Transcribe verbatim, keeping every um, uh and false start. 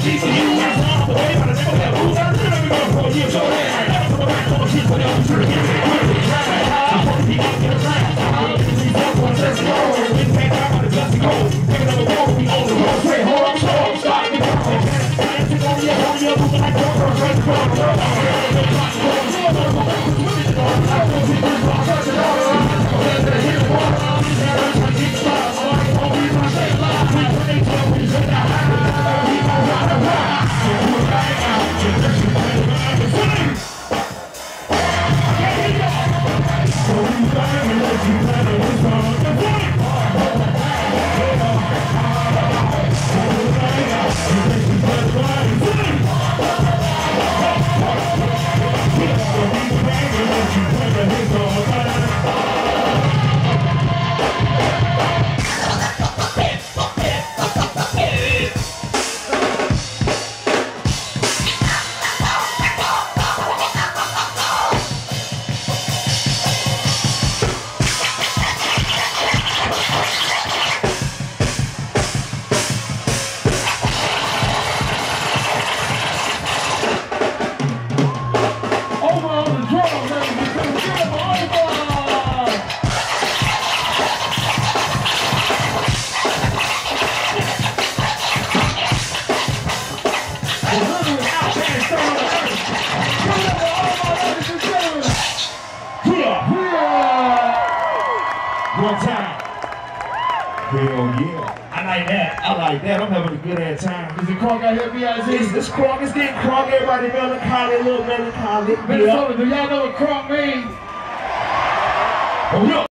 One time. Hell yeah. I like that. I like that. I'm having a good ass time. Is it crunk out here, B I Z? This, this crunk is getting crunk. Everybody melancholy, a little melancholy. Minnesota, do y'all know what crunk means? Oh, yeah.